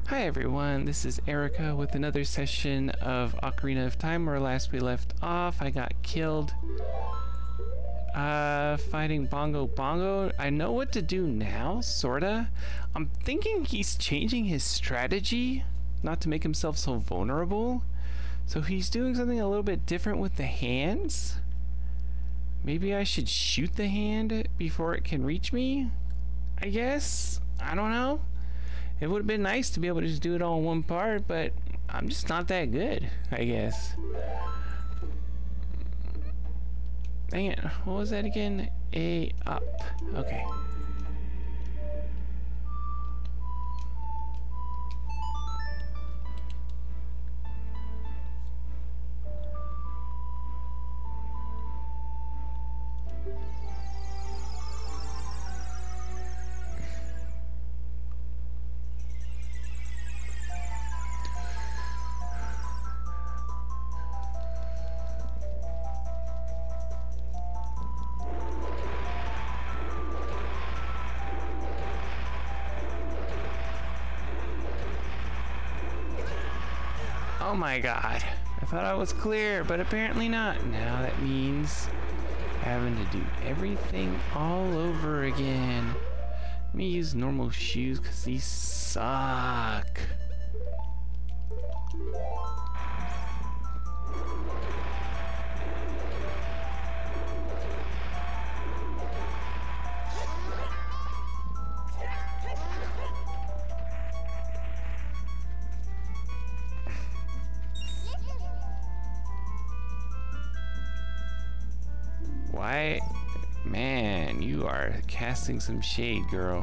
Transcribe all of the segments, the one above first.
Hi everyone, this is Erica with another session of Ocarina of Time. Where last we left off, I got killed fighting Bongo Bongo. I know what to do now, sorta. I'm thinking he's changing his strategy not to make himself so vulnerable. So he's doing something a little bit different with the hands. Maybe I should shoot the hand before it can reach me? I guess? I don't know. It would have been nice to be able to just do it all in one part, but I'm just not that good, I guess. Dang it, what was that again? A up. Okay. Oh my god. I thought I was clear, but apparently not. Now that means having to do everything all over again. Let me use normal shoes because these suck. Why? Man, you are casting some shade, girl.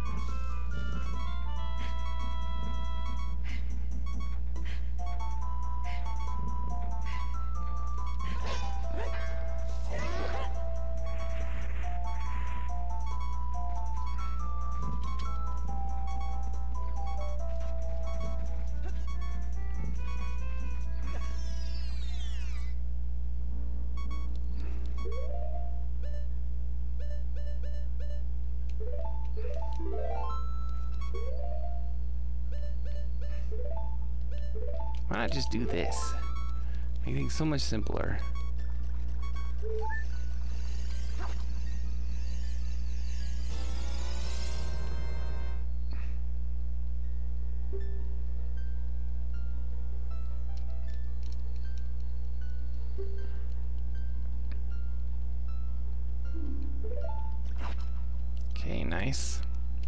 Why not just do this? Make things so much simpler. Okay, nice.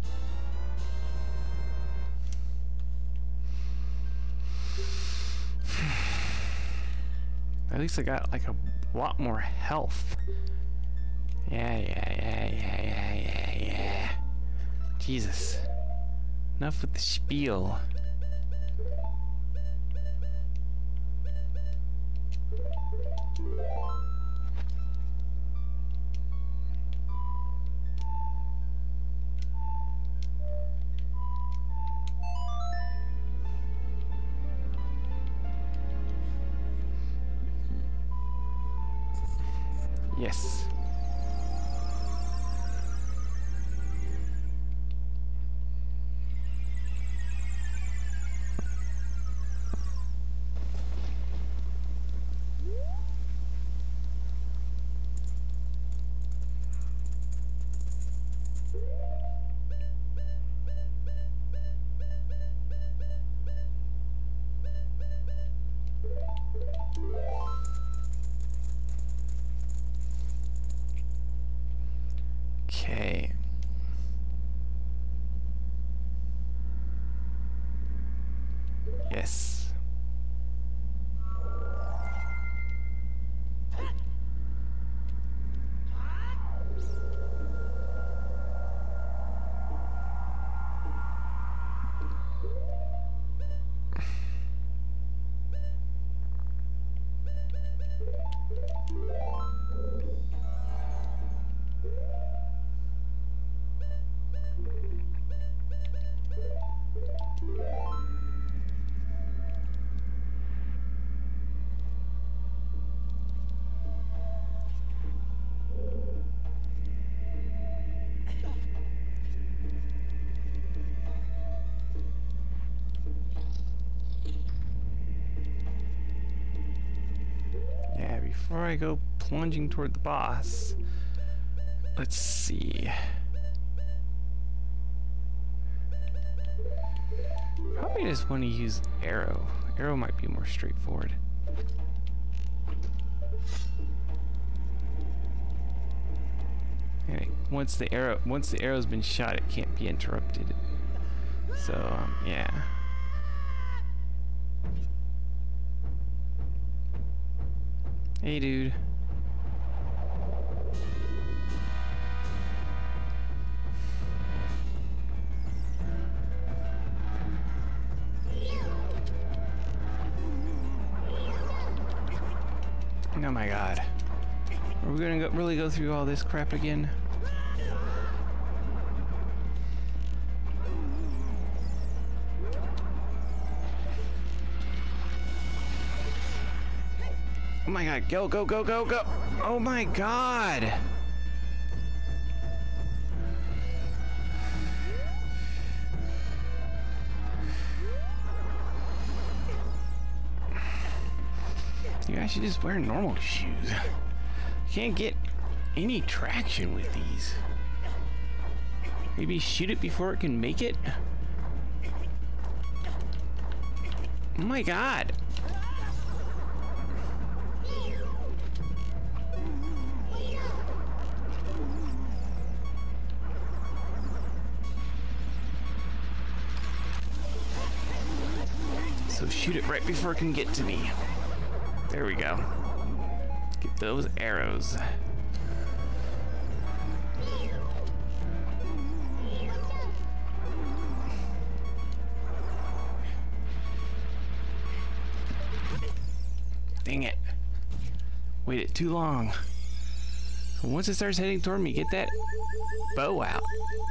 At least I got like a lot more health. Yeah. Jesus. Enough with the spiel. Yes. Okay. Yes. before I go plunging toward the boss. Let's see. Probably just want to use arrow. Arrow might be more straightforward. Anyway, once the arrow's been shot, it can't be interrupted. So, yeah. Hey, dude. Oh my god. Are we gonna really go through all this crap again? Oh my god, go, go, go, go, go! Oh my god! You guys should just wear normal shoes. Can't get any traction with these. Maybe shoot it before it can make it? Oh my god! So shoot it right before it can get to me. There we go. Get those arrows. Dang it. Waited too long. So once it starts heading toward me, get that bow out.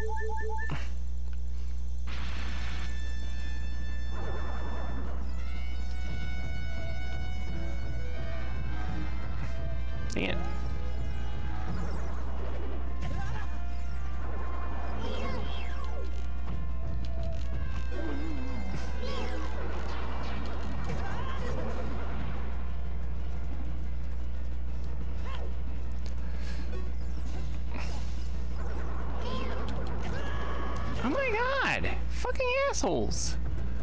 Dang it. Oh my god! Fucking assholes!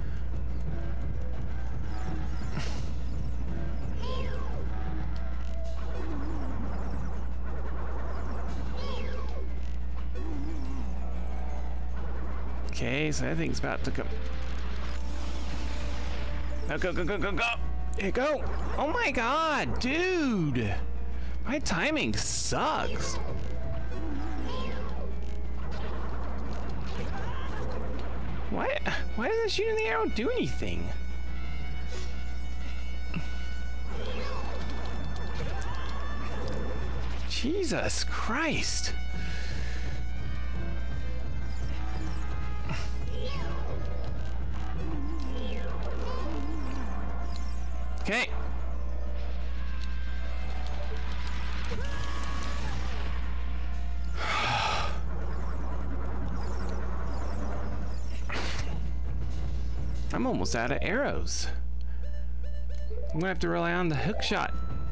Okay, so that thing's about to go. Now go, go, go, go, go! Hey, go! Oh my god, dude! My timing sucks! Why doesn't shooting the arrow do anything? Jesus Christ! Okay. I'm almost out of arrows. I'm gonna have to rely on the hook shot.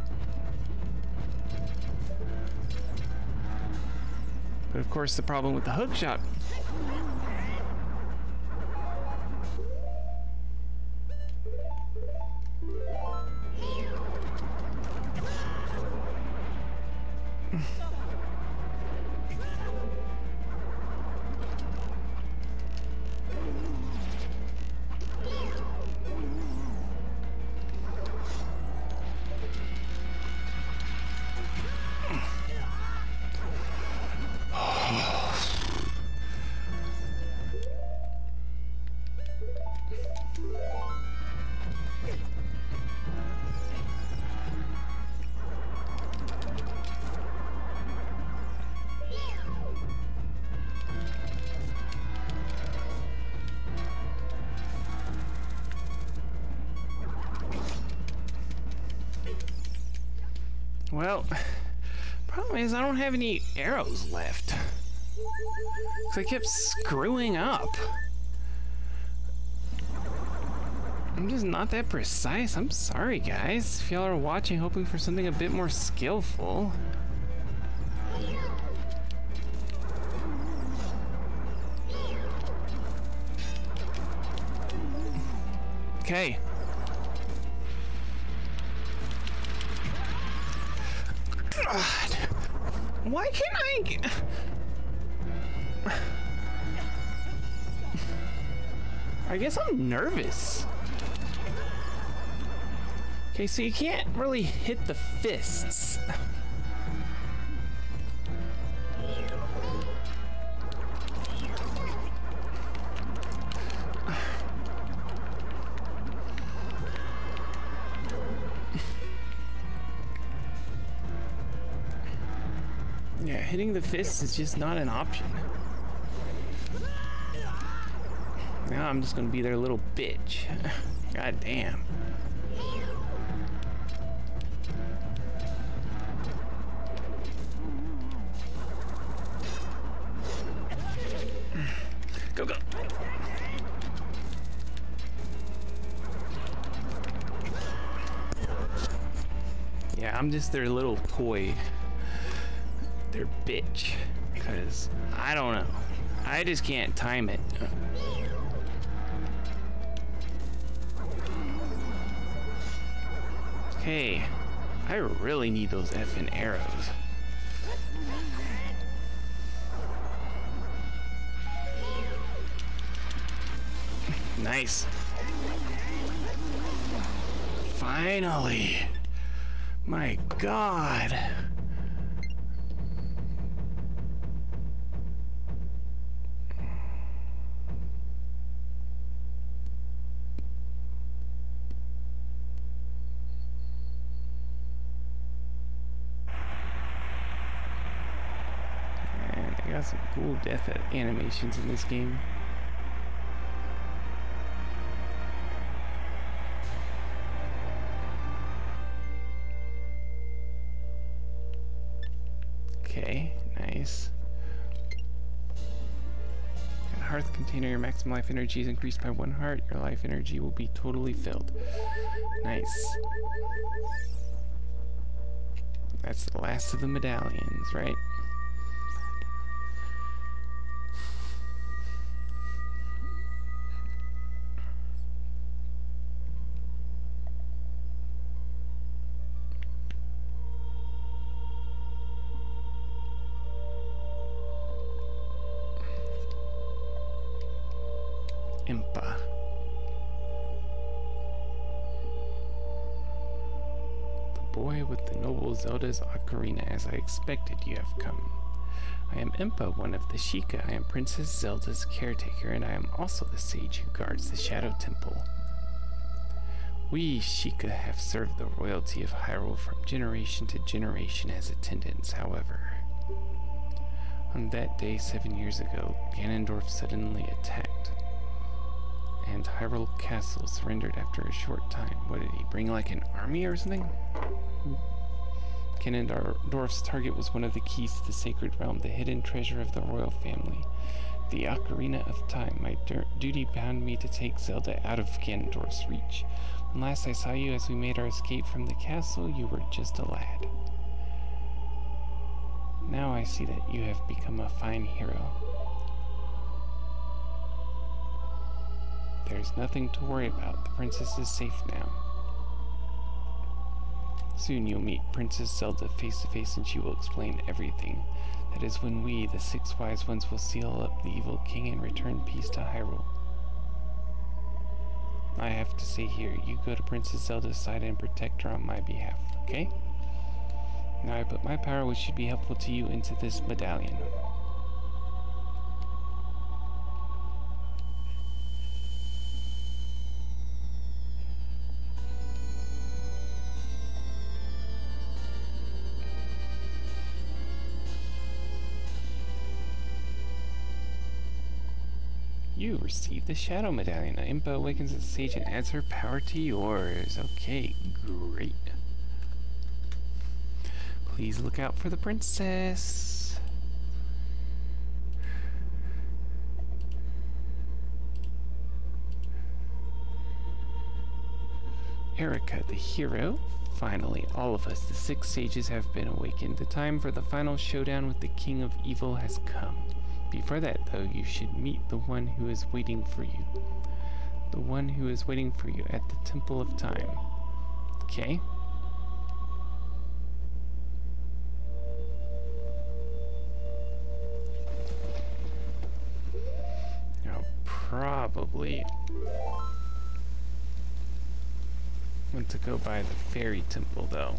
But of course, the problem with the hook shot. Well, problem is I don't have any arrows left. So I kept screwing up. I'm just not that precise. I'm sorry, guys. If y'all are watching, hoping for something a bit more skillful. Okay. God. Why can't I get... I guess I'm nervous. Okay, so you can't really hit the fists. Yeah, hitting the fists is just not an option. Now I'm just gonna be their little bitch. God damn. Go, go. Yeah, I'm just their little toy. Their bitch. Because I don't know. I just can't time it. Okay. I really need those effing arrows. Nice. Finally. My God. And I got some cool death animations in this game. Okay, nice. In hearth container, your maximum life energy is increased by 1 heart. Your life energy will be totally filled. Nice. That's the last of the medallions, right? Impa. The boy with the noble Zelda's ocarina, as I expected you have come. I am Impa, one of the Sheikah. I am Princess Zelda's caretaker, and I am also the sage who guards the Shadow Temple. We Sheikah have served the royalty of Hyrule from generation to generation as attendants, however. On that day 7 years ago, Ganondorf suddenly attacked, and Hyrule Castle surrendered after a short time. What did he bring, like an army or something? Ganondorf's target was one of the keys to the Sacred Realm, the hidden treasure of the royal family. The Ocarina of Time. My duty bound me to take Zelda out of Ganondorf's reach. When last I saw you as we made our escape from the castle, you were just a lad. Now I see that you have become a fine hero. There's nothing to worry about. The princess is safe now. Soon you'll meet Princess Zelda face to face and she will explain everything. That is when we, the 6 wise ones, will seal up the evil king and return peace to Hyrule. I have to stay here. You go to Princess Zelda's side and protect her on my behalf, okay? Now I put my power, which should be helpful to you, into this medallion. You received the Shadow Medallion. Impa awakens the sage and adds her power to yours. Okay, great. Please look out for the princess. Erica, the hero. Finally, all of us, the 6 sages, have been awakened. The time for the final showdown with the King of Evil has come. Before that, though, you should meet the one who is waiting for you. The one who is waiting for you at the Temple of Time. Okay. I'll probably want to go by the fairy temple, though.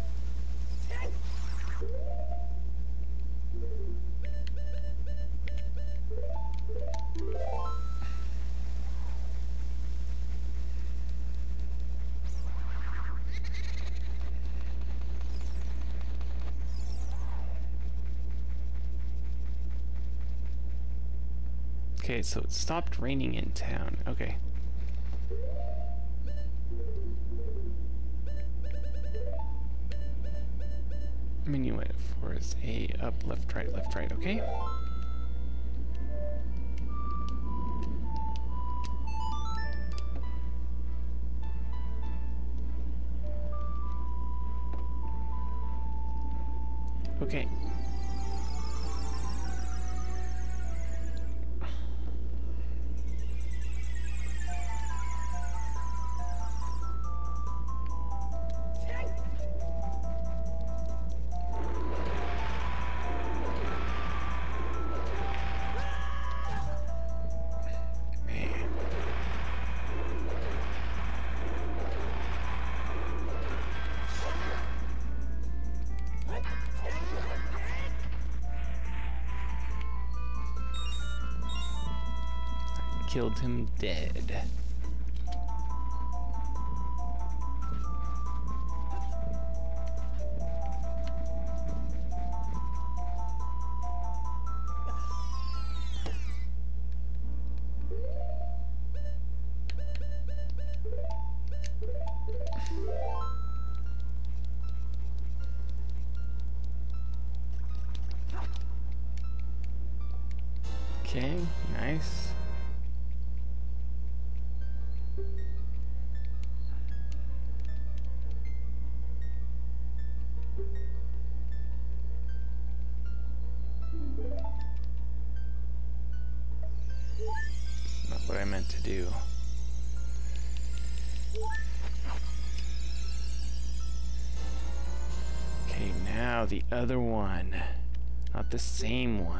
Okay, so it stopped raining in town. Okay. Menu went for is A, up, left, right, okay? Okay. Killed him dead. Okay, nice. Not what I meant to do. Okay, now the other one. Not the same one.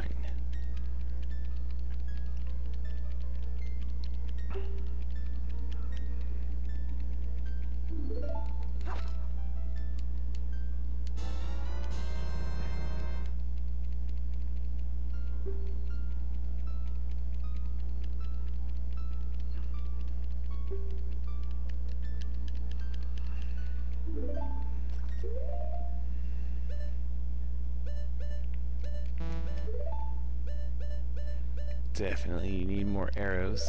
Definitely need more arrows.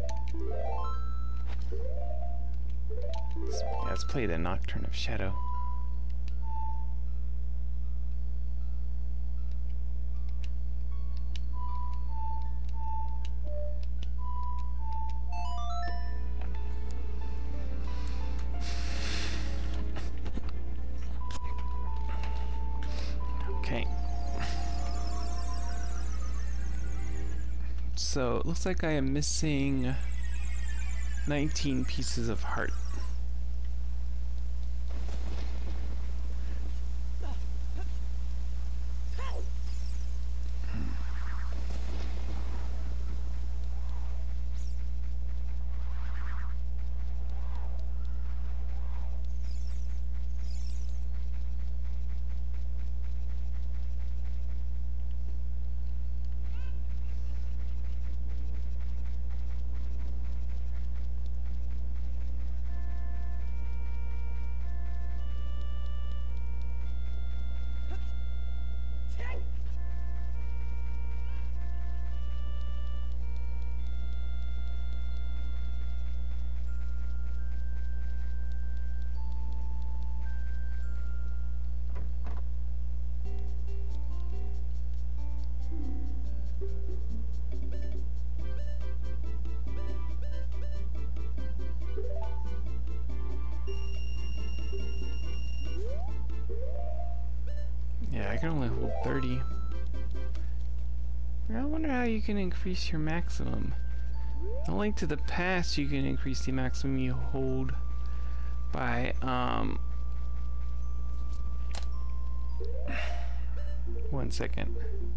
Let's play the Nocturne of Shadow. Okay. So it looks like I am missing 19 pieces of heart. Yeah, I can only hold 30. I wonder how you can increase your maximum. In Link to the Past, you can increase the maximum you hold by, 1 second.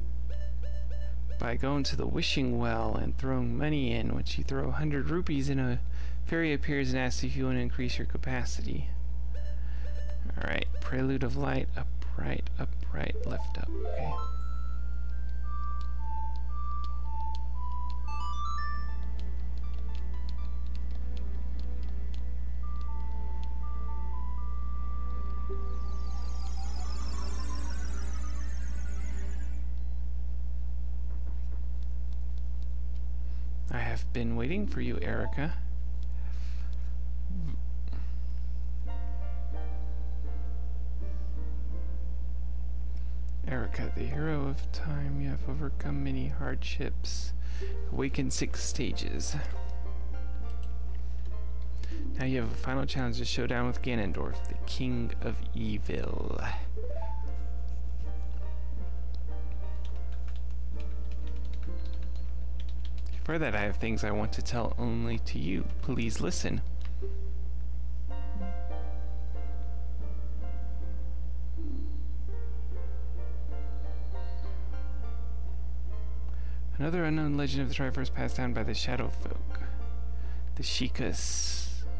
By going to the wishing well and throwing money in. Once you throw 100 rupees in, a fairy appears and asks if you want to increase your capacity. Alright, Prelude of Light, up right, left up. Okay. I have been waiting for you, Erica. Erica, the hero of time, you have overcome many hardships, awakened 6 stages. Now you have a final challenge to showdown with Ganondorf, the King of Evil. For that, I have things I want to tell only to you. Please listen. Another unknown legend of the Triforce passed down by the Shadow Folk. The Sheikahs.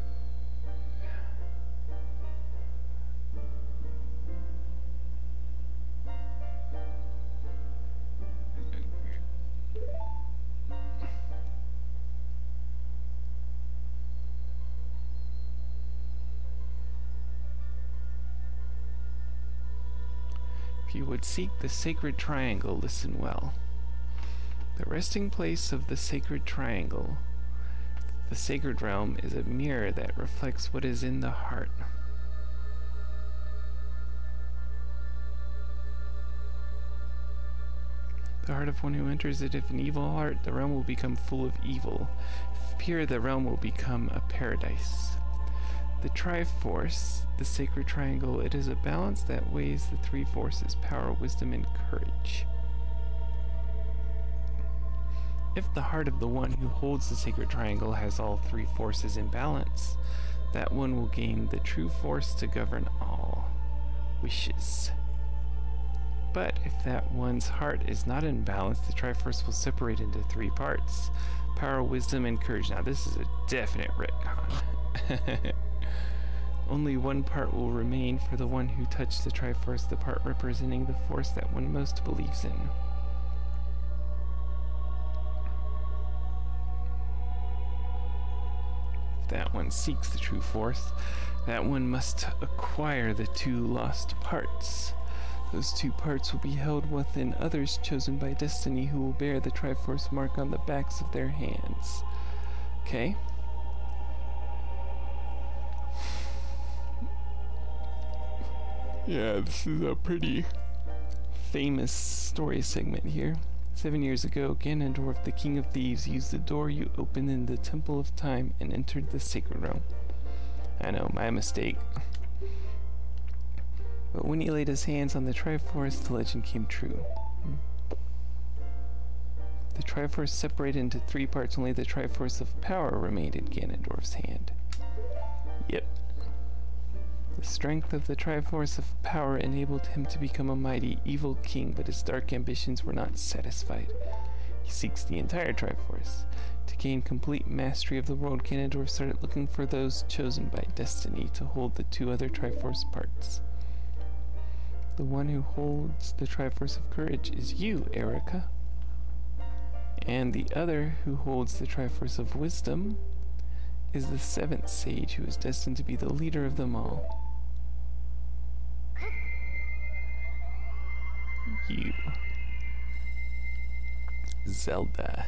If you would seek the Sacred Triangle, listen well. The resting place of the Sacred Triangle, the Sacred Realm, is a mirror that reflects what is in the heart. The heart of one who enters it, if an evil heart, the realm will become full of evil. If pure, the realm will become a paradise. The Triforce, the Sacred Triangle, it is a balance that weighs the 3 forces: power, wisdom, and courage. If the heart of the one who holds the Sacred Triangle has all 3 forces in balance, that one will gain the true force to govern all wishes. But if that one's heart is not in balance, the Triforce will separate into 3 parts: power, wisdom, and courage. Now this is a definite retcon. Only one part will remain for the one who touched the Triforce, the part representing the force that one most believes in. If that one seeks the true force, that one must acquire the 2 lost parts. Those 2 parts will be held within others chosen by destiny, who will bear the Triforce mark on the backs of their hands. Okay? Yeah, this is a pretty famous story segment here. 7 years ago, Ganondorf, the King of Thieves, used the door you opened in the Temple of Time and entered the Sacred Realm. I know, my mistake. But when he laid his hands on the Triforce, the legend came true. The Triforce separated into 3 parts. Only the Triforce of Power remained in Ganondorf's hand. Yep. The strength of the Triforce of Power enabled him to become a mighty, evil king, but his dark ambitions were not satisfied. He seeks the entire Triforce. To gain complete mastery of the world, Ganondorf started looking for those chosen by destiny to hold the 2 other Triforce parts. The one who holds the Triforce of Courage is you, Erica. And the other who holds the Triforce of Wisdom is the 7th sage, who is destined to be the leader of them all. You. Zelda.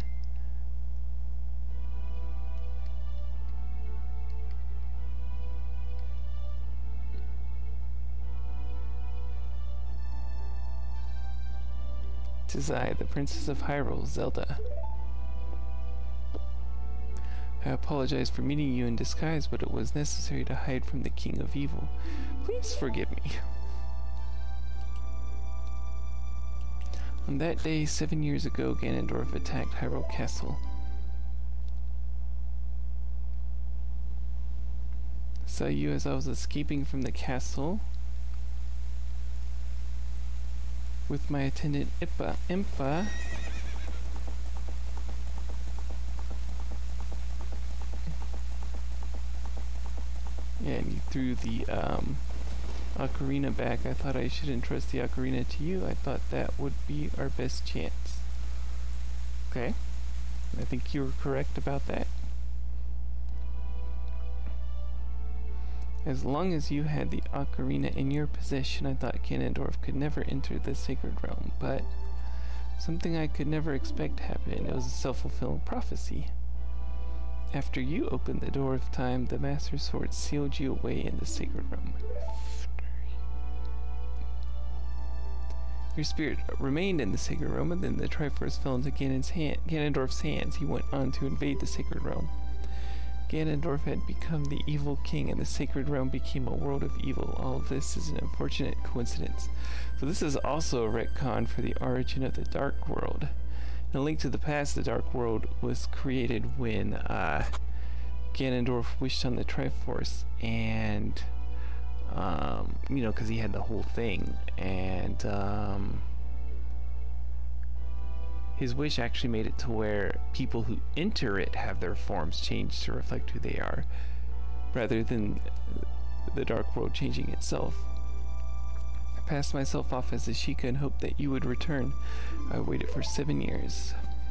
Tis I, the Princess of Hyrule, Zelda. I apologize for meeting you in disguise, but it was necessary to hide from the King of Evil. Please forgive me. On that day, 7 years ago, Ganondorf attacked Hyrule Castle. Saw you as I was escaping from the castle with my attendant Impa. Yeah, and you threw the ocarina back. I thought I should entrust the ocarina to you. I thought that would be our best chance. Okay. I think you were correct about that. As long as you had the ocarina in your possession, I thought Ganondorf could never enter the Sacred Realm, but something I could never expect happened. It was a self-fulfilling prophecy. After you opened the door of time, the Master Sword sealed you away in the Sacred Realm. Your spirit remained in the Sacred Realm, and then the Triforce fell into Ganondorf's hands. He went on to invade the Sacred Realm. Ganondorf had become the evil king, and the Sacred Realm became a world of evil. All of this is an unfortunate coincidence. So this is also a retcon for the origin of the Dark World. In A Link to the Past, the Dark World was created when Ganondorf wished on the Triforce, and you know, because he had the whole thing, and his wish actually made it to where people who enter it have their forms changed to reflect who they are, rather than the Dark World changing itself. I passed myself off as a Sheikah and hoped that you would return. I waited for 7 years.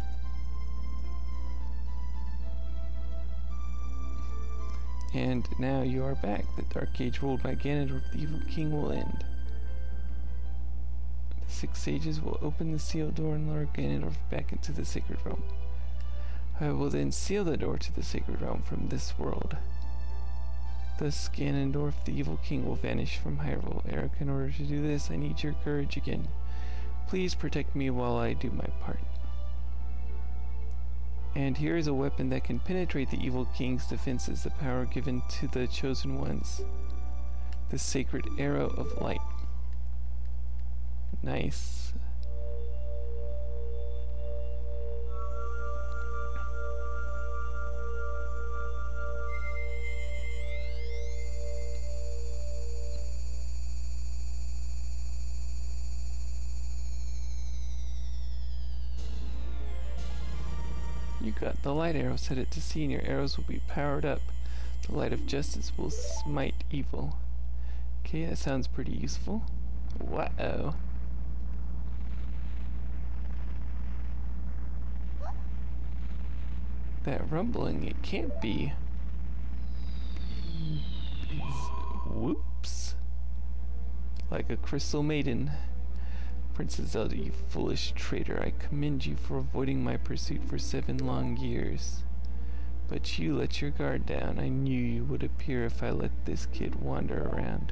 And now you are back. The Dark Age ruled by Ganondorf, the evil king, will end. The 6 sages will open the sealed door and lure Ganondorf back into the Sacred Realm. I will then seal the door to the Sacred Realm from this world. Thus Ganondorf, the evil king, will vanish from Hyrule. Eric, in order to do this, I need your courage again. Please protect me while I do my part. And here is a weapon that can penetrate the evil king's defenses, the power given to the chosen ones. The Sacred Arrow of Light. Nice. You got the light arrow. Set it to sea and your arrows will be powered up. The light of justice will smite evil. Okay, that sounds pretty useful. Whoa. That rumbling, it can't be. Whoops. Like a crystal maiden. Princess Zelda, you foolish traitor, I commend you for avoiding my pursuit for 7 long years. But you let your guard down. I knew you would appear if I let this kid wander around.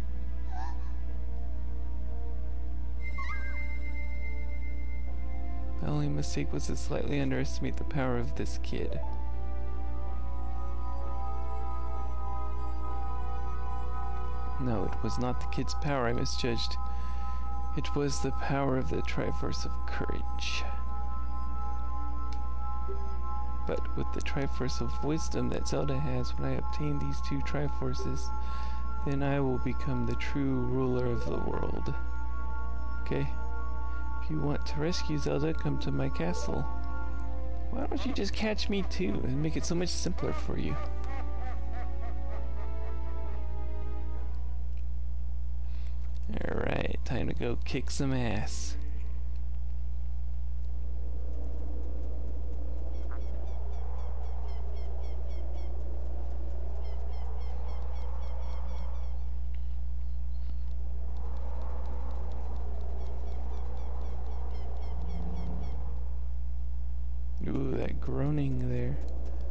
My only mistake was to slightly underestimate the power of this kid. No, it was not the kid's power I misjudged. It was the power of the Triforce of Courage. But with the Triforce of Wisdom that Zelda has, when I obtain these 2 Triforces, then I will become the true ruler of the world. Okay? If you want to rescue Zelda, come to my castle. Why don't you just catch me too and make it so much simpler for you? Alright, time to go kick some ass. Ooh, that groaning there.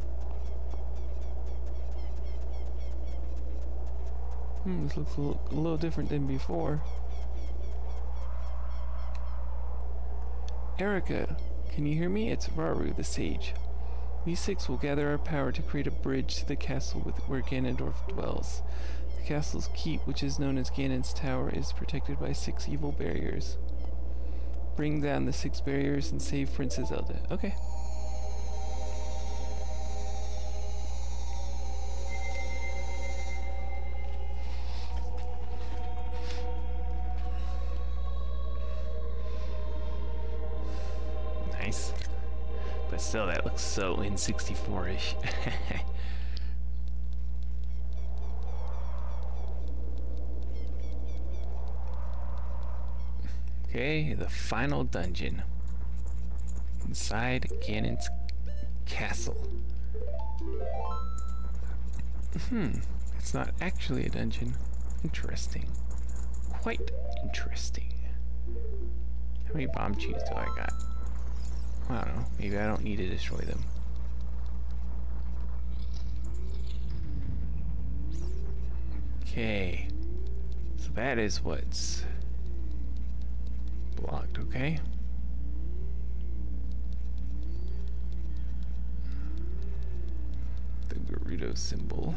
This looks a little different than before. Erica, can you hear me? It's Rauru, the sage. We 6 will gather our power to create a bridge to the castle where Ganondorf dwells. The castle's keep, which is known as Ganon's Tower, is protected by 6 evil barriers. bring down the 6 barriers and save Princess Zelda. Okay. Nice. But still, that looks so N64-ish. Okay, the final dungeon. Inside Ganon's castle. It's not actually a dungeon. Interesting. Quite interesting. How many bomb chews do I got? I don't know. Maybe I don't need to destroy them. Okay. So that is what's blocked, okay? The Gerudo symbol.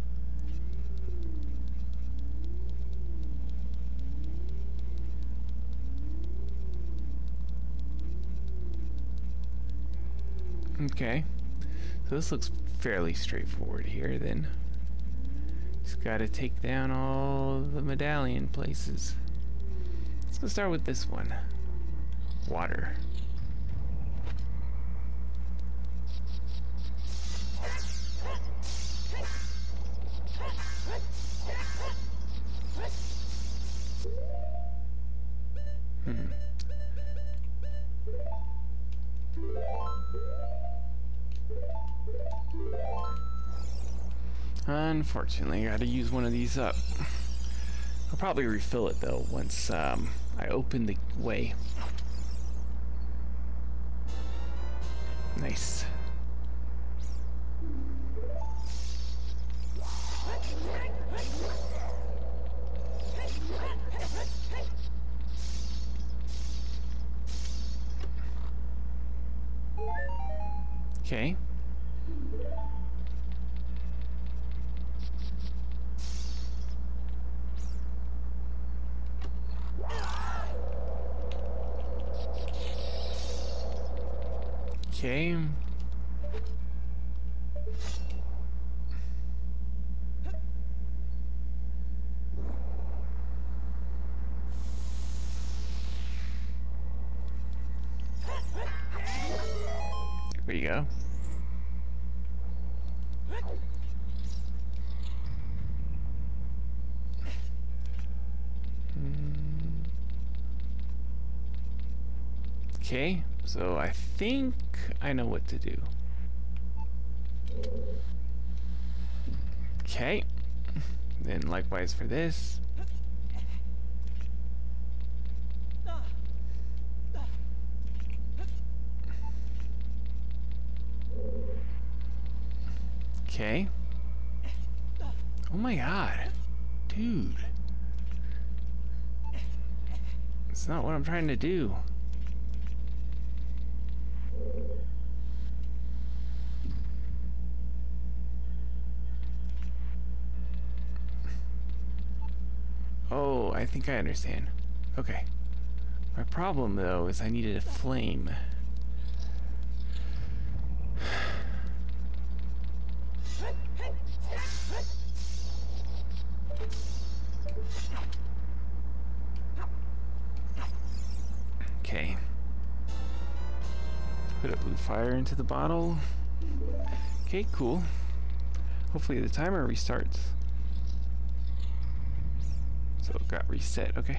Okay. So this looks fairly straightforward here then. Just gotta take down all the medallion places. Let's go start with this one. Water. Unfortunately, I gotta use one of these up. I'll probably refill it though once I open the way. Nice. Okay. Okay. There you go. Okay, so I think I know what to do. Okay, then likewise for this. Okay. Oh my god. Dude. It's not what I'm trying to do. Oh, I think I understand. Okay. My problem, though, is I needed a flame. Okay. Put a blue fire into the bottle. Okay, cool. Hopefully the timer restarts. So it got reset, okay.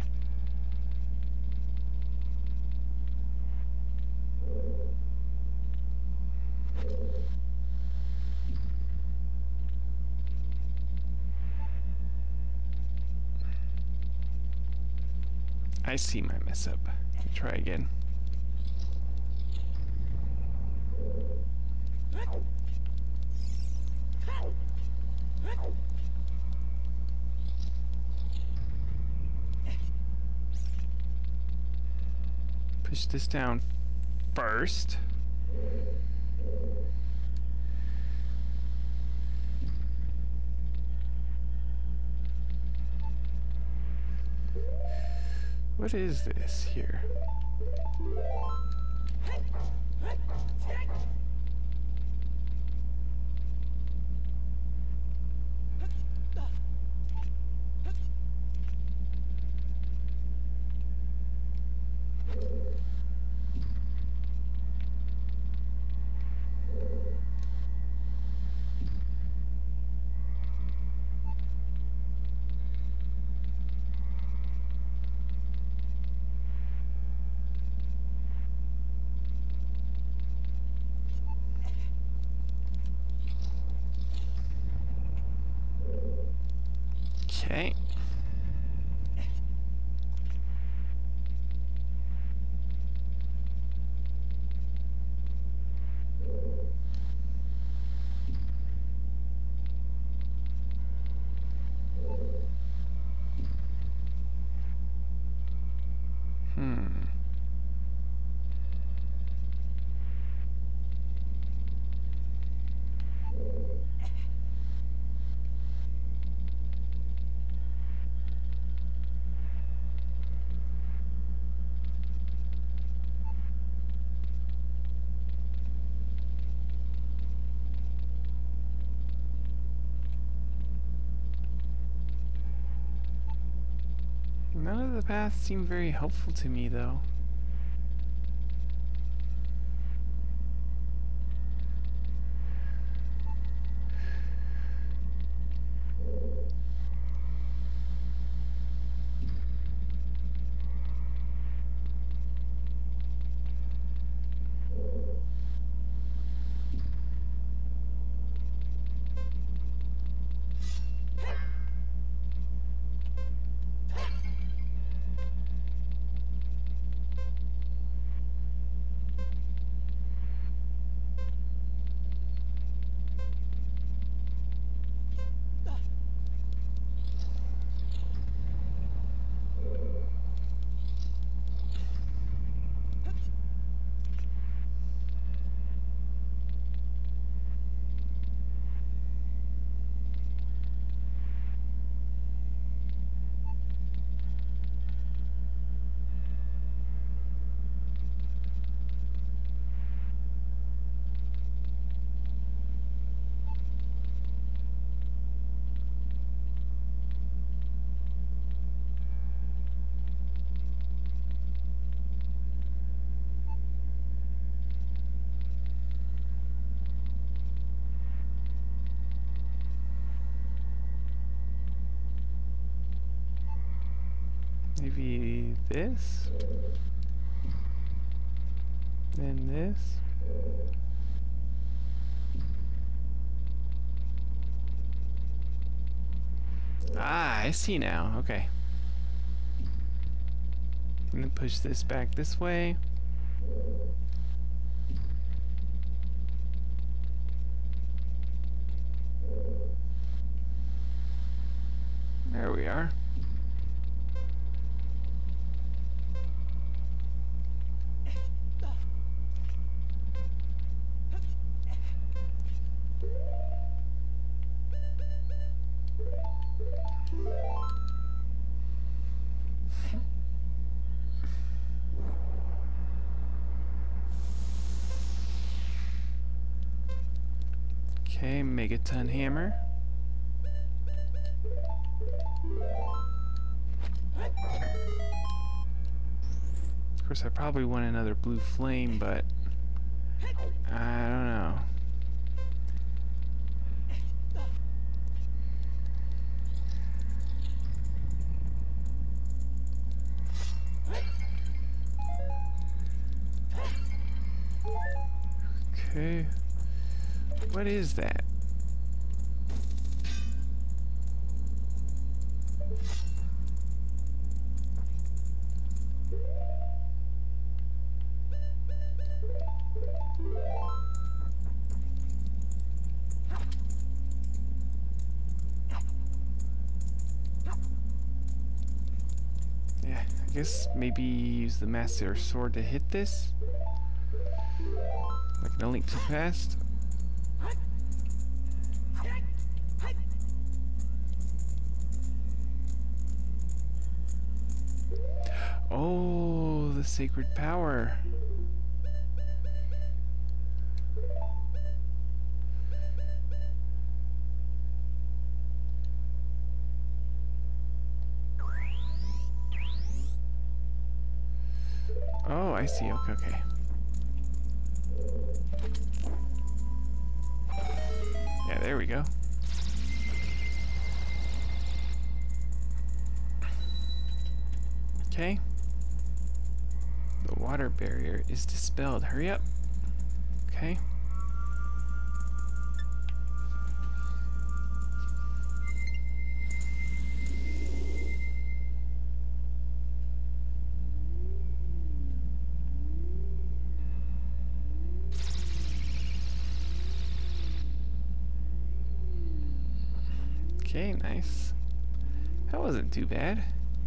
I see my mess up. Try again. Push this down first. What is this here? Okay. None of the paths seem very helpful to me, though. Maybe this? Then this? Ah, I see now. Okay. I'm gonna push this back this way. There we are. Okay, Megaton Hammer. Of course, I probably want another blue flame, but I don't know. Okay. What is that? Yeah, I guess maybe use the Master Sword to hit this? Like A Link to the Past? Oh, the sacred power. Oh, I see. Okay, okay. Yeah, there we go. Okay. The water barrier is dispelled. Hurry up. Okay. Okay, nice. That wasn't too bad.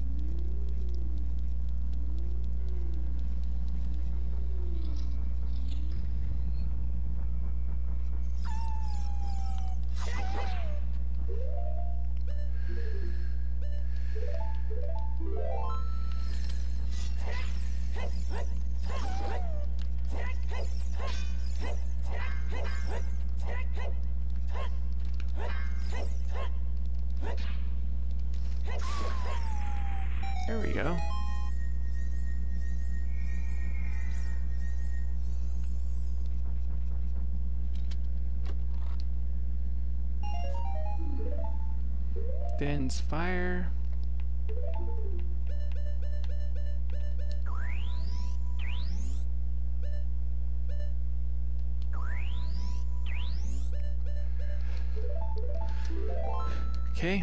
There we go. Den's fire. Okay.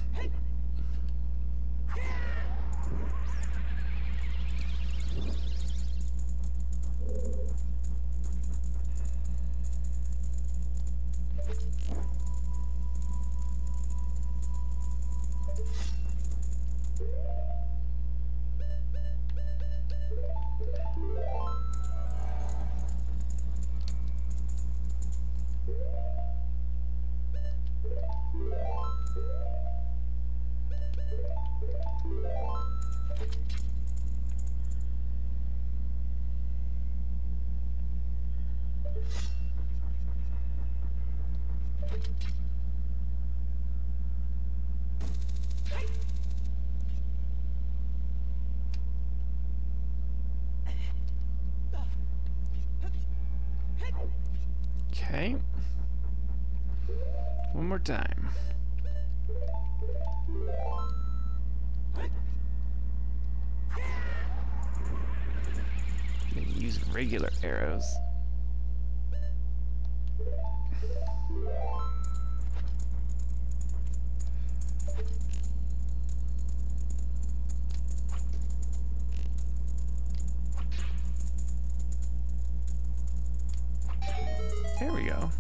Okay. One more time. I'm gonna use regular arrows. There we go.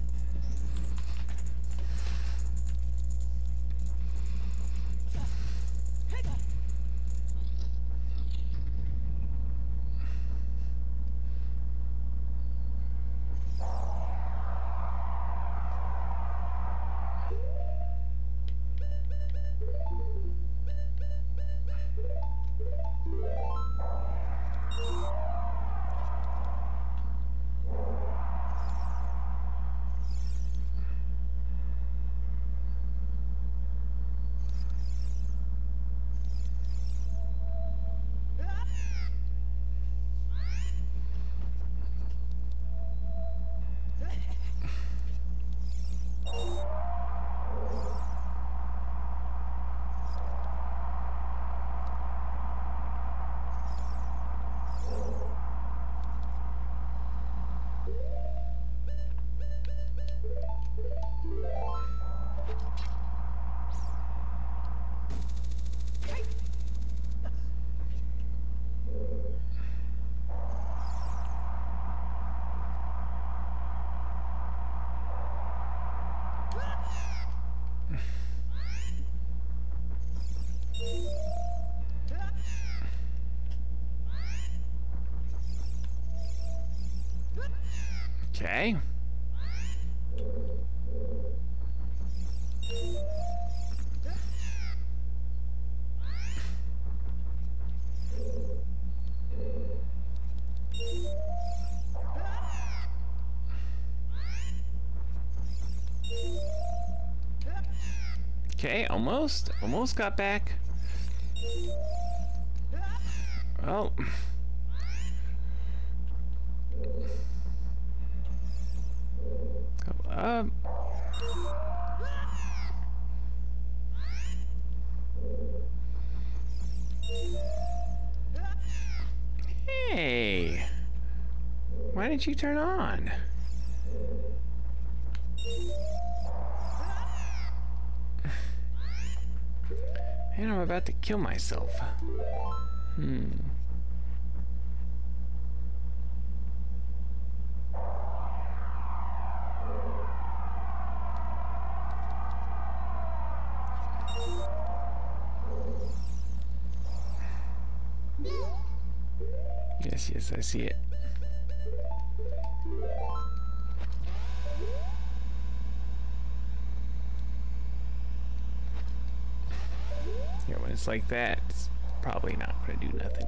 Okay. Okay, almost got back. Oh. Go up. Hey. Why didn't you turn on? And I'm about to kill myself. Yes, I see it. Yeah, when it's like that, it's probably not gonna do nothing.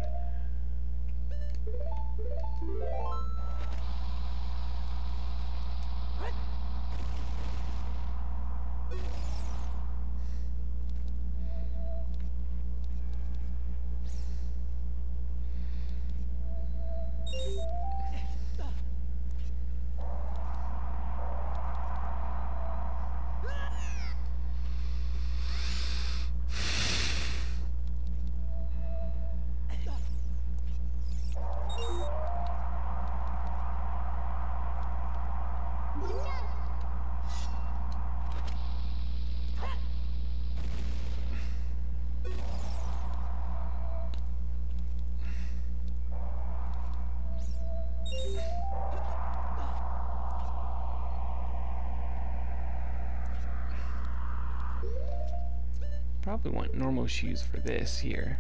Probably want normal shoes for this here.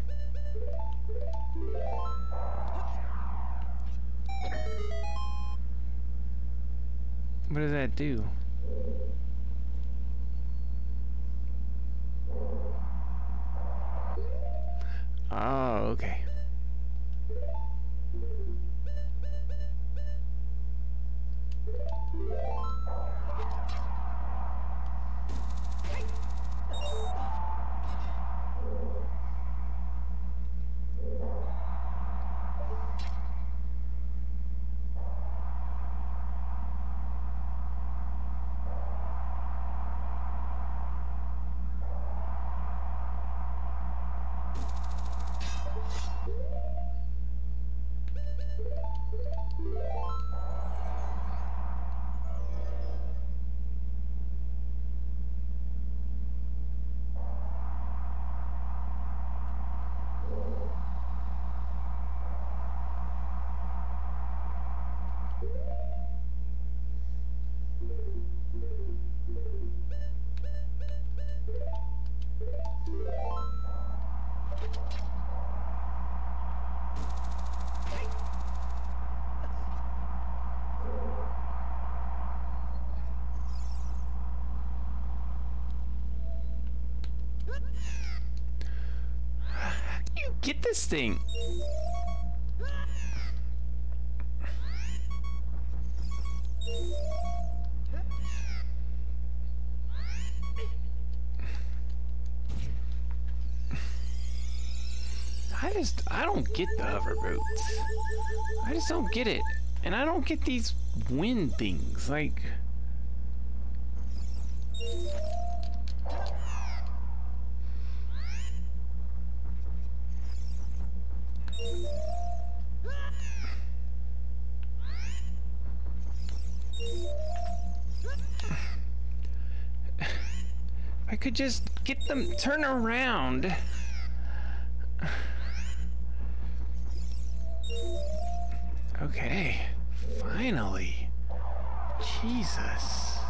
What does that do? Oh, okay. You get this thing. I don't get the hover boots. I just don't get it. And I don't get these wind things. Like, I could just get them turn around. Okay, finally. Jesus.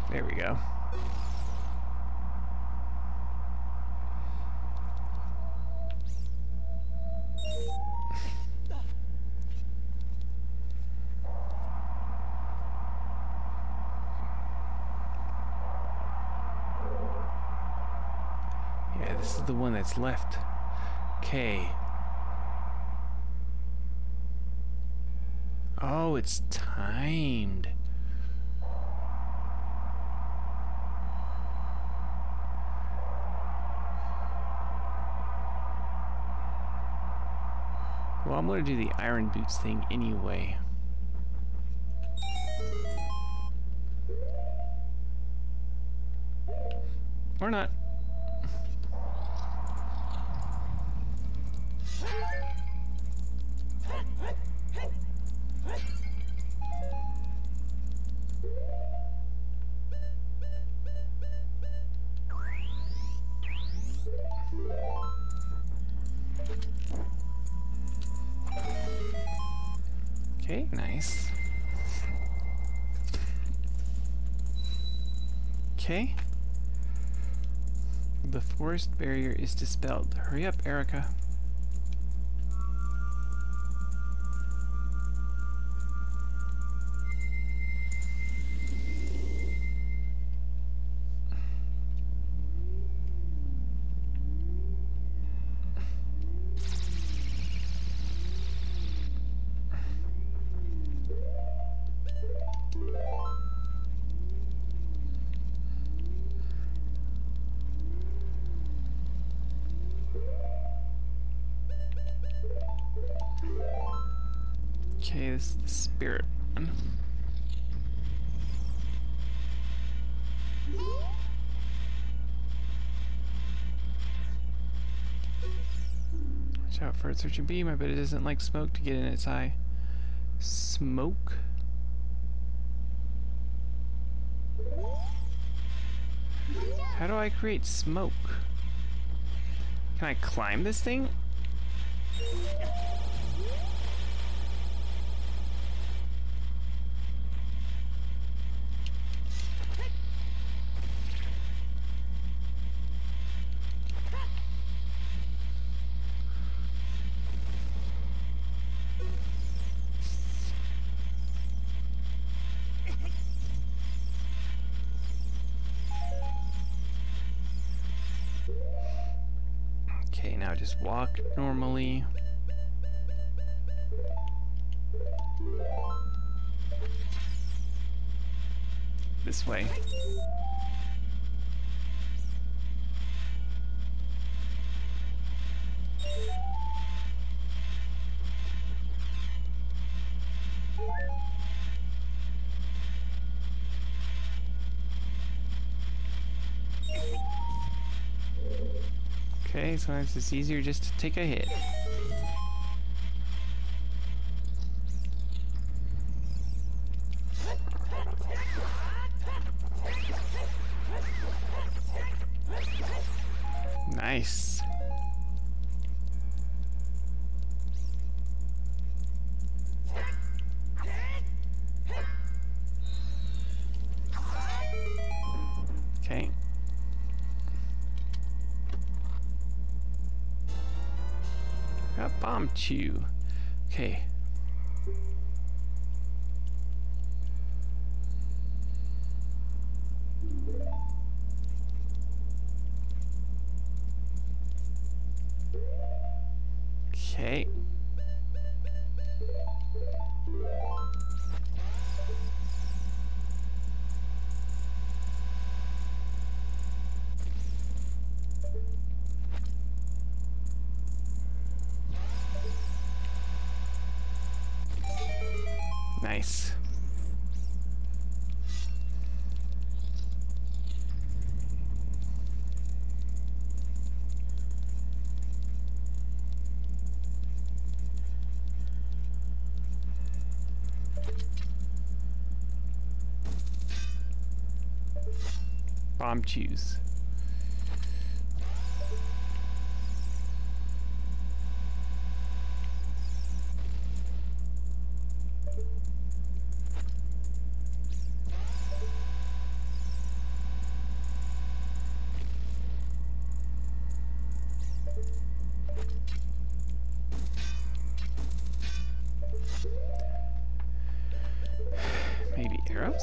There we go. Yeah, this is the one that's left. Okay. Oh, it's timed. Well, I'm going to do the iron boots thing anyway. Or not. Okay, nice. Okay. The forest barrier is dispelled. Hurry up, Erica. Okay, this is the spirit one. Watch out for its searching beam. I bet it doesn't like smoke to get in its eye. Smoke? How do I create smoke? Can I climb this thing? Okay, now just walk normally. This way. Okay, sometimes it's easier just to take a hit. Nice. Okay. Got bomb chew. Okay. Okay. Nice. Bomb chews. arrows?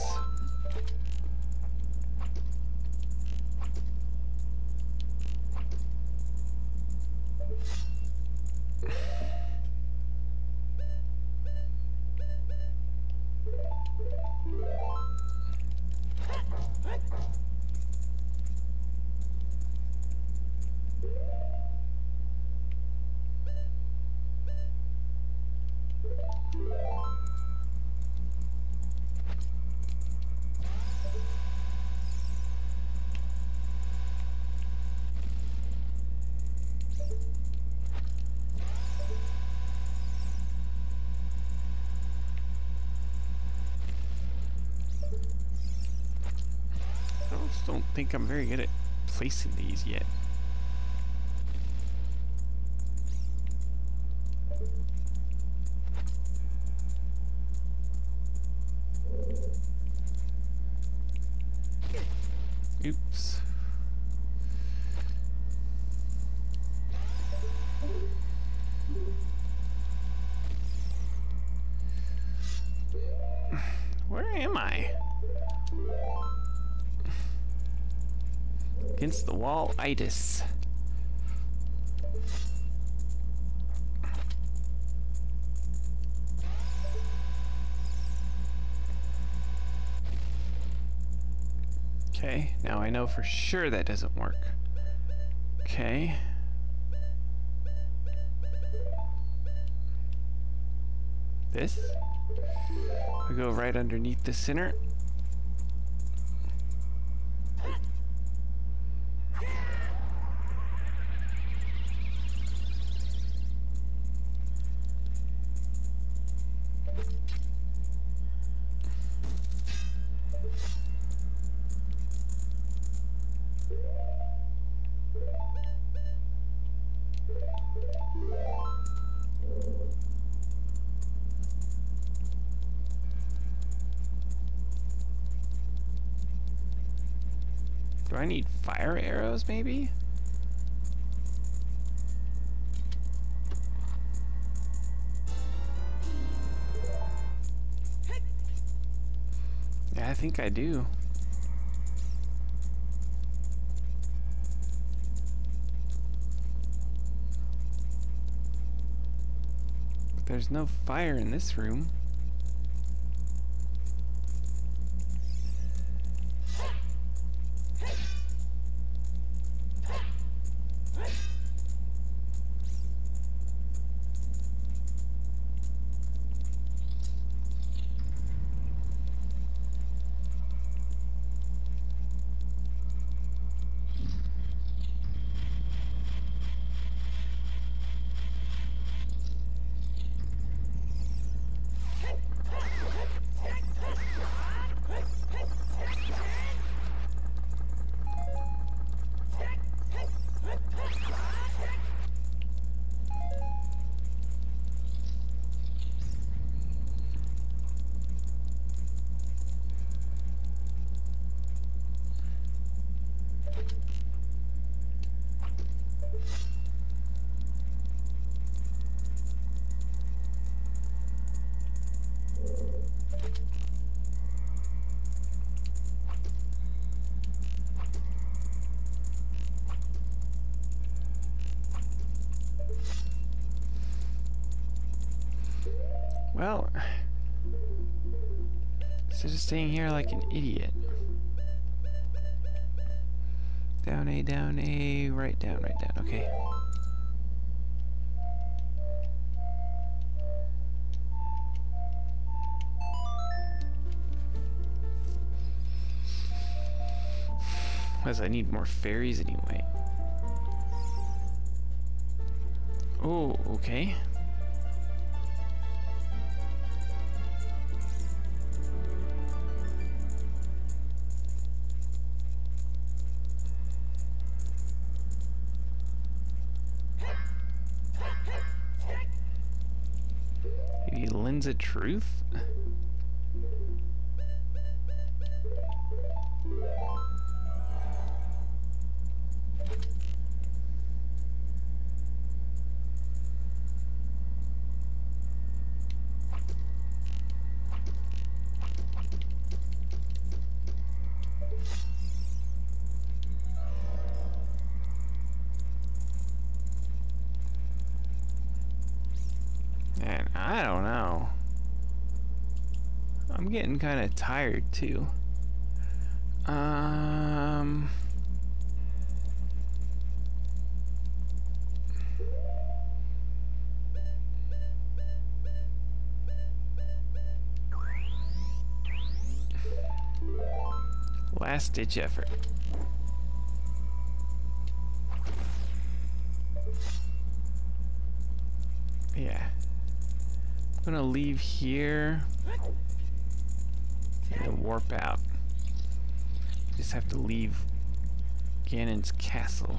I just don't think I'm very good at placing these yet. Oops. Where am I? Against the wall itis. Okay, now I know for sure that doesn't work. Okay. This? I go right underneath the center. Do I need fire arrows, maybe? Yeah, I think I do. But there's no fire in this room. Well, instead of staying here like an idiot. Down A, right down, okay. Because I need more fairies anyway. Oh, okay. Maybe Lens of Truth? I don't know. I'm getting kind of tired too. Last ditch effort. Yeah. I'm gonna leave here and warp out. Just have to leave Ganon's castle.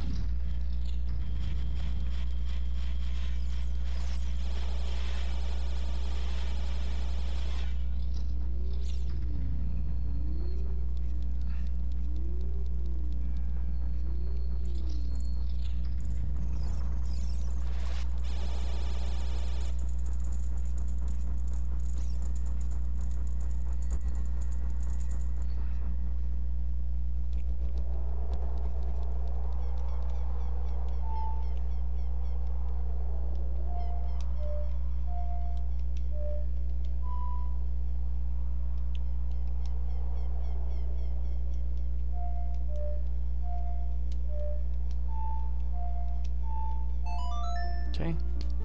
Okay.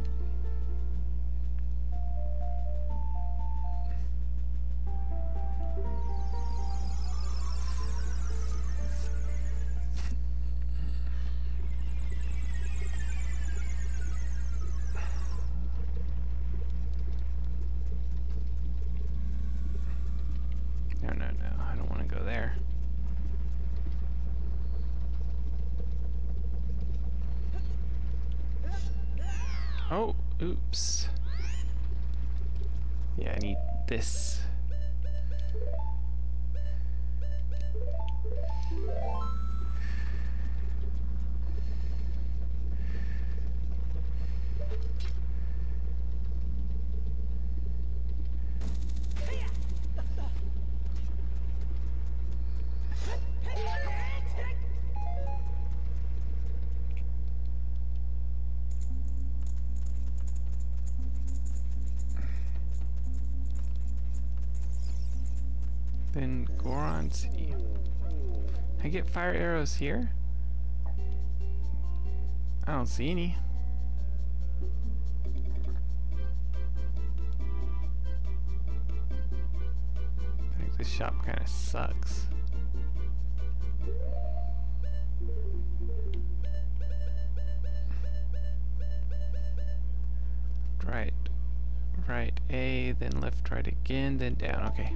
No, I don't want to go there. Oh, oops. Yeah, I need this. Then Goron City. Can I get fire arrows here? I don't see any. I think this shop kind of sucks. Right A, then left, right again, then down. Okay.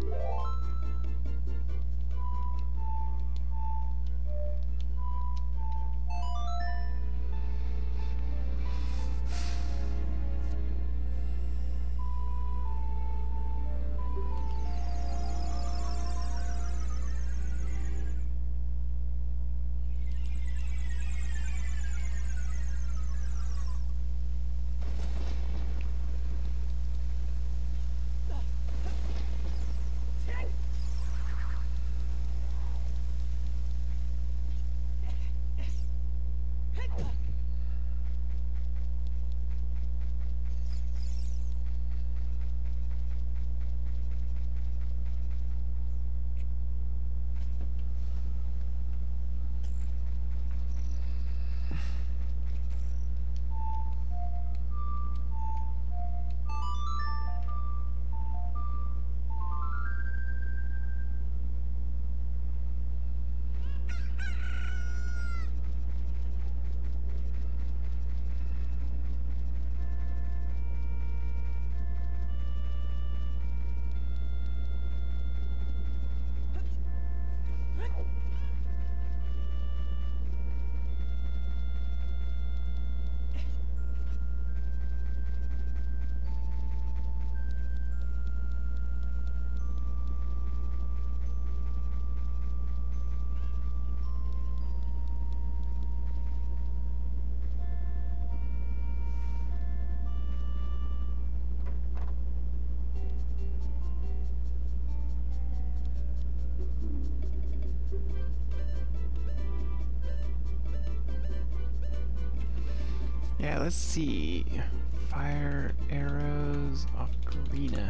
Yeah, let's see. fire arrows, ocarina.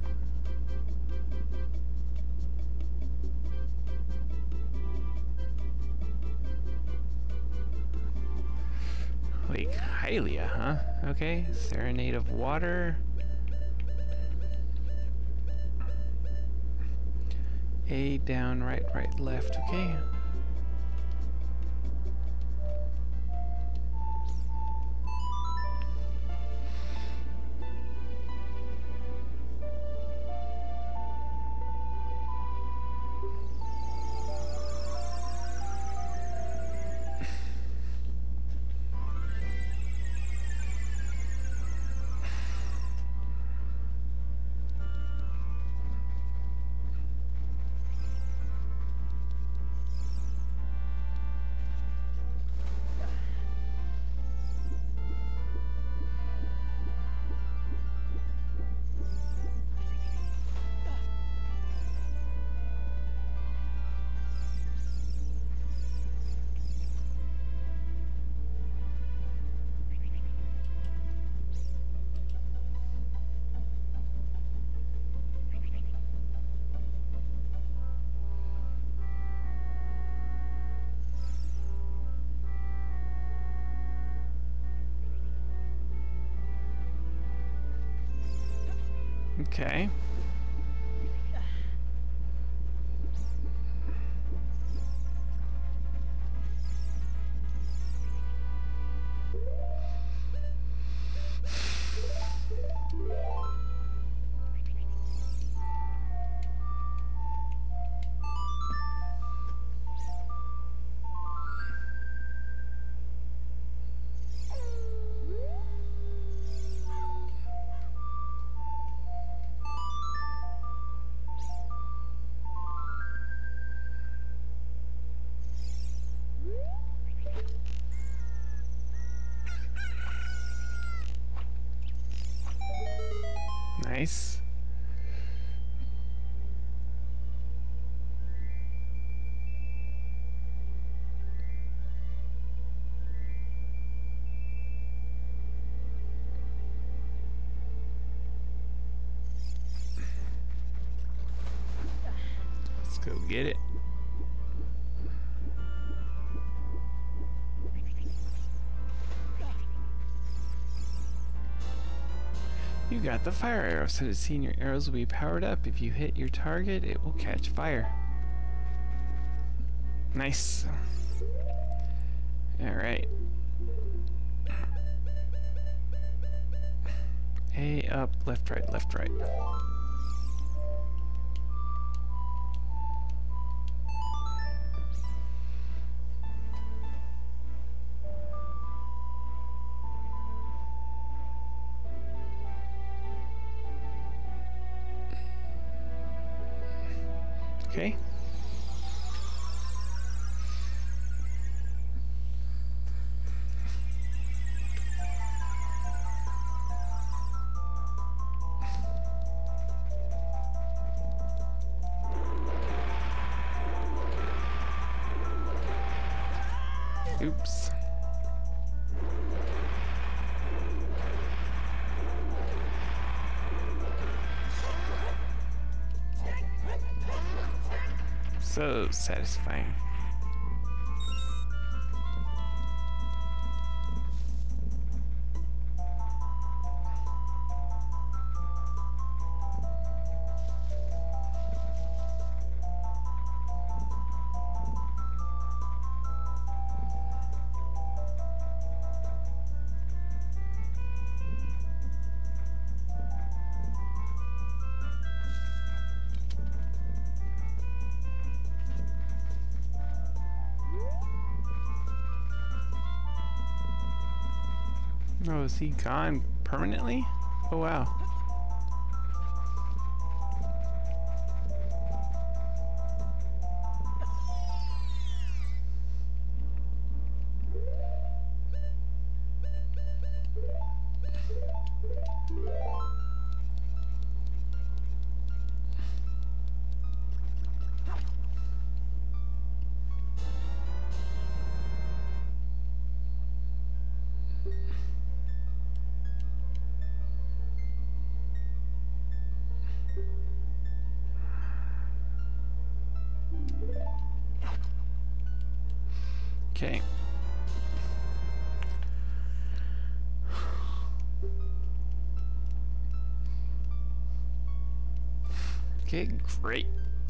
Lake Hylia, huh? Okay, Serenade of Water. A, down, right, right, left, okay. Okay. Nice. Let's go get it. You got the fire arrow. So to see your arrows will be powered up. If you hit your target, it will catch fire. Nice. Alright. A, up, left, right, left, right. Okay. Oops. So satisfying. Oh, is he gone permanently? Oh, wow. Okay. Okay, great.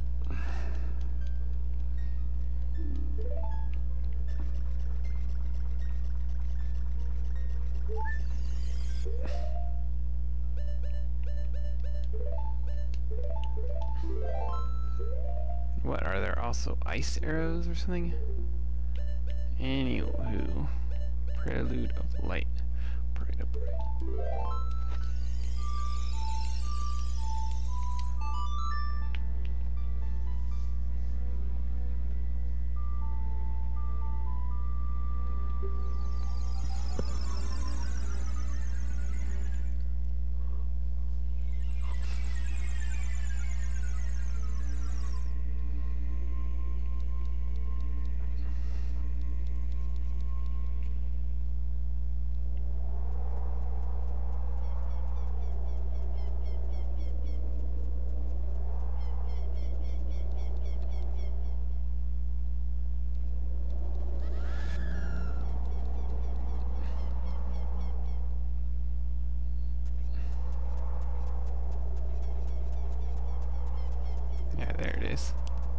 What, are there also ice arrows or something? Anywho, Prelude of Light. Parade of Bright. Yeah, there it is.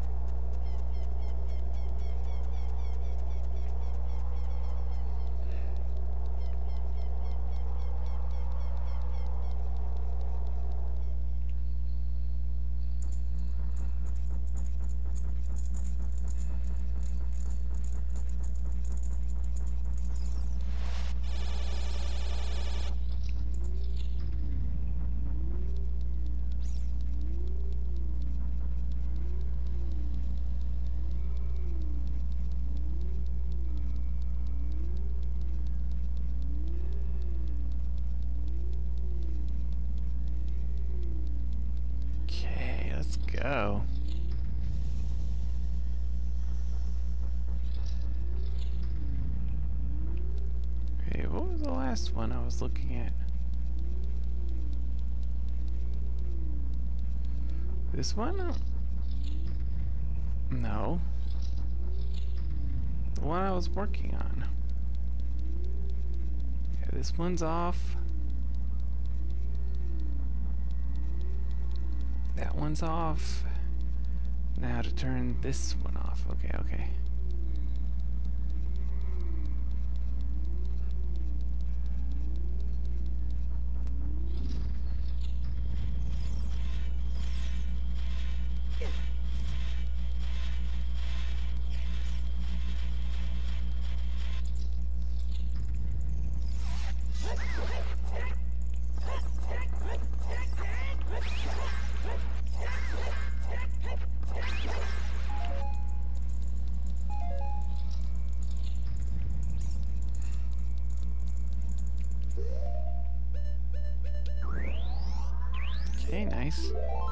Okay, let's go. Okay, what was the last one I was looking at? This one? No. The one I was working on. Yeah, this one's off. That one's off. Now to turn this one off. Okay, okay. Okay, nice.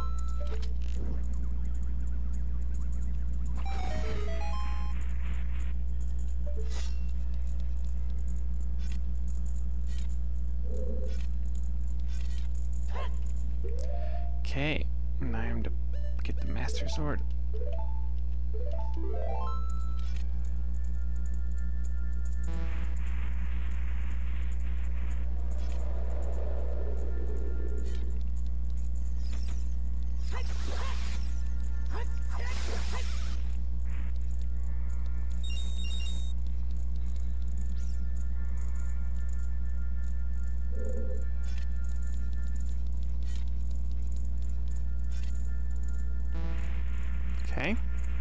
Okay, now I am to get the Master Sword. Okay.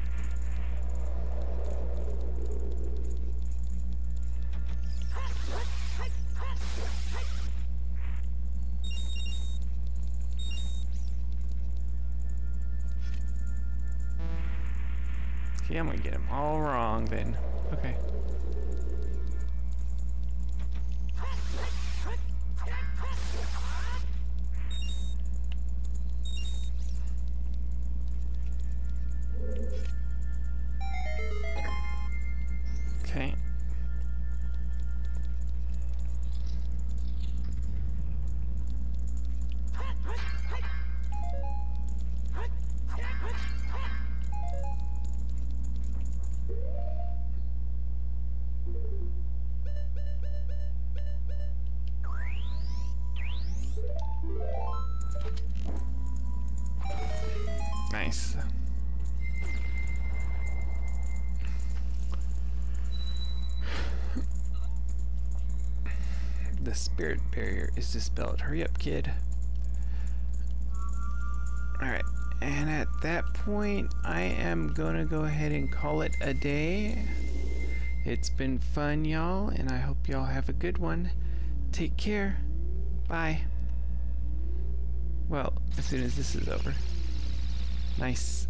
Okay, I'm gonna get him all wrong then. Okay. Okay. The spirit barrier is dispelled. Hurry up, kid. Alright, and at that point, I am gonna go ahead and call it a day. It's been fun, y'all, and I hope y'all have a good one. Take care. Bye. Well, as soon as this is over. Nice.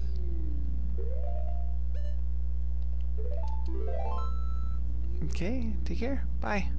Okay, take care. Bye.